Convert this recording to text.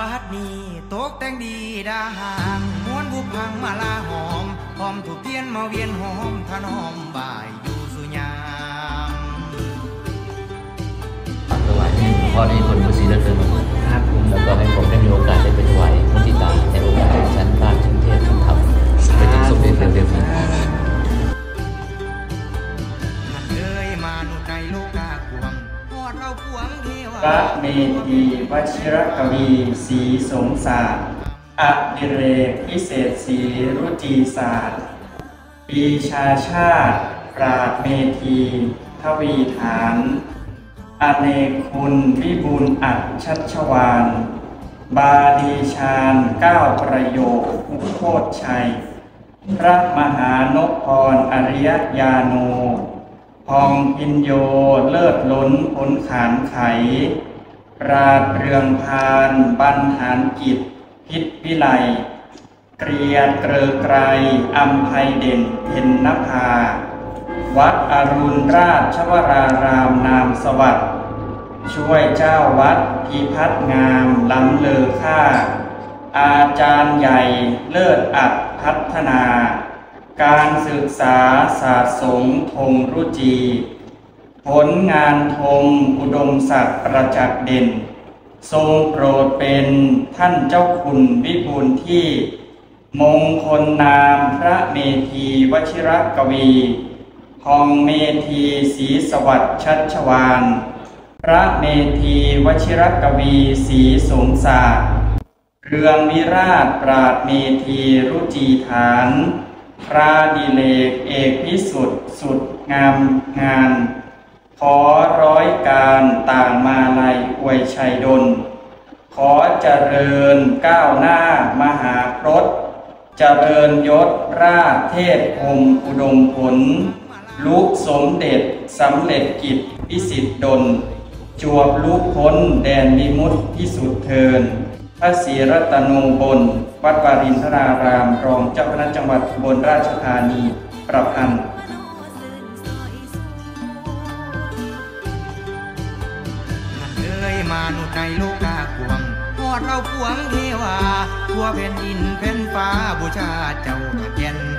บาดนี้ตกแต่งดีดาหางม้วนบุพังมาลาหอมหอมถูกเทียนมาเวียนหอมถนอมบ่ายอยู่สุญามถวายให้หลวงพ่อได้คนผู้ศรีเลิศเลิศครับแล้วก็ให้ผมได้มีโอกาสได้ไปถวายมุทิตาในโอกาสชั้นบ้านชั้นเทศชั้นธรรมไปถึงสมเด็จเร็วๆนี้ท่านเอ่ยมานุในโลกาขวงพอดเราขวงเทวาพระเมธีวชิรกวีศรีสงศาสตร์อดิเรกพิเศษศรีรุจีศาสตร์ปีชาชาติปราดเมธีทวีฐานอเนกคุณวิบูลย์อัจชัชวาน บาลีชาญ9ประโยคอุโคตชัย พระมหานพพรอริยญาโนพองพินโยเลิศล้นพ้นขานไขราดเรืองพานบรรหารกิจพิษวิไลเกรียดเกรอไกรอัมไพเด่นเพ็ญนภาวัดอรุณราชวรารามนามสวัสดิ์ช่วยเจ้าวัดพิพัฒน์งามล้ำเลอค่าอาจารย์ใหญ่เลิศอัดพัฒนาการศึกษาศาสตร์สงฆ์ธงรุจีผลงานธงอุดมศักดิ์ประจักษ์เด่นทรงโปรดเป็นท่านเจ้าคุณวิบูลย์ที่มงคลนามพระเมธีวชิรกวีทองเมธีศรีสวัสดิ์ชัชวานพระเมธีวชิรกวีศรีสงศาสตร์เรืองวิราชปราดเมธีรุจีฐานพระดิเลกเอกพิสุทธิ์สุดงามงานขอร้อยการต่างมาลัยอวยชัยดลขอเจริญก้าวหน้ามหาพรตเจริญยศราชเทพพรหมอุดมผลลุสมเด็จสำเร็จกิจพิสิทธิดลจวบลุพ้นแดนวิมุตติที่สุดเทินพระศรีรัตนูบลวัดวารินทรารามรองเจ้าคณะจังหวัดอุบลราชธานีประพันธ์มานุในโลกาขวงพอดเราขวงเทวาทั่วแผ่นดินแผ่นฟ้าบูชาเจ้าแก่น